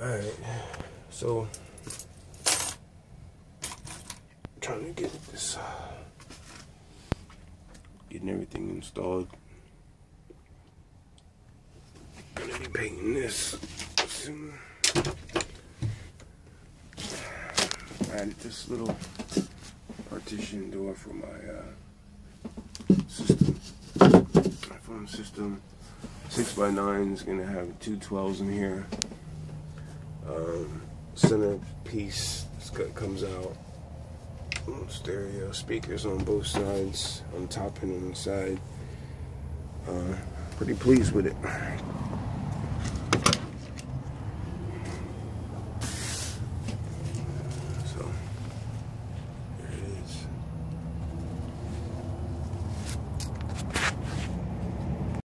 Alright, so I'm trying to get this, getting everything installed. Gonna be painting this soon. I added this little partition door for my system, my phone system. 6x9 is gonna have 2 12s in here. Center piece comes out. Stereo speakers on both sides, on top and on the side. Pretty pleased with it.